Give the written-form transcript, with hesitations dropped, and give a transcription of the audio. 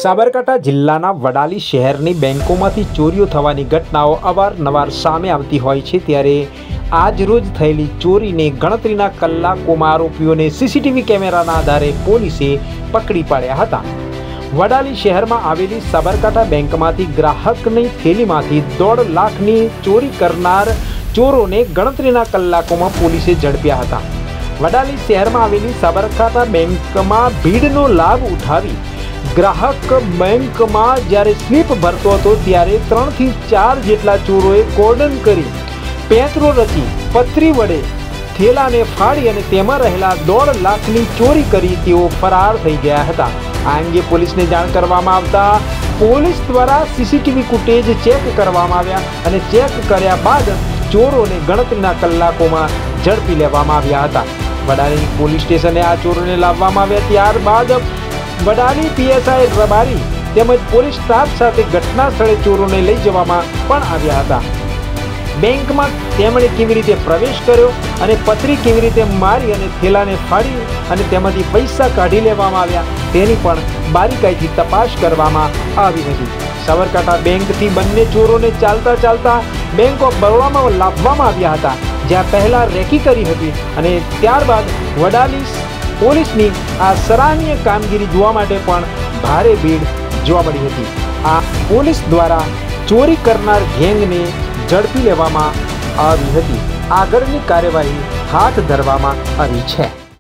સાબરકાંઠા જિલ્લાના વડાલી શહેરની બેંકોમાંથી ચોરીઓ થવાની ઘટનાઓ અવારનવાર સામે આવતી હોય છે, ત્યારે આજ રોજ થયેલી ચોરીને ગણતરીના કલાકોમાં આરોપીઓને સીસીટીવી કેમેરાના આધારે પોલીસે પકડી પાડ્યા હતા। વડાલી શહેરમાં આવેલી સાબરકાંઠા બેંકમાંથી ગ્રાહકની થેલીમાંથી 1.5 લાખની ચોરી કરનાર ચોરોને ગણતરીના કલાકોમાં પોલીસે ઝડપ્યા હતા। વડાલી શહેરમાં આવેલી સાબરકાંઠા બેંકમાં ભીડનો લાભ ઉઠાવી ગ્રાહક બેંકમાં જ્યારે સ્લીપ ભરતો હતો ત્યારે 3 થી 4 જેટલા ચોરોએ કોર્ડન કરી પેંતરો રચી પથરી વડે થેલાને ફાડી અને તેમાં રહેલા 1.5 લાખની ચોરી કરી તેઓ ફરાર થઈ ગયા હતા। આ અંગે પોલીસને જાણ કરવામાં આવતા પોલીસ દ્વારા સીસીટીવી ફૂટેજ ચેક કરવામાં આવ્યા અને ચેક કર્યા બાદ ચોરોને ગણતરીના કલાકોમાં ઝડપી લેવામાં આવ્યા હતા। વડાલી પોલીસ સ્ટેશને આ ચોરોને લાવવામાં આવ્યા ત્યારબાદ વડાલી પીએસઆઈ રબારી તેમજ પોલીસ સ્ટાફ સાથે ઘટના સ્થળે ચોરોને લઈ જવામાં પણ આવ્યા હતા। બેંકમાં તેમણે કેવી રીતે પ્રવેશ કર્યો અને પથરી કેવી રીતે મારી અને થેલાને ફાડી અને તેમાંથી પૈસા કાઢી લેવામાં આવ્યા તેની પણ બારીકાઈથી તપાસ કરવામાં આવી હતી। સાબરકાંઠા બેંકથી બંને ચોરોને ચાલતા ચાલતા બેંક ઓફ બરોડામાં લાવવામાં આવ્યા હતા, જ્યાં પહેલા રેકી કરી હતી અને ત્યારબાદ વડાલી પોલીસની આ સરાહનીય કામગીરી જોવા માટે પણ ભારે ભીડ જોવા મળી હતી। આ પોલીસ દ્વારા ચોરી કરનાર ગેંગને ઝડપી લેવામાં આવી હતી। આગળની કાર્યવાહી હાથ ધરવામાં આવી છે।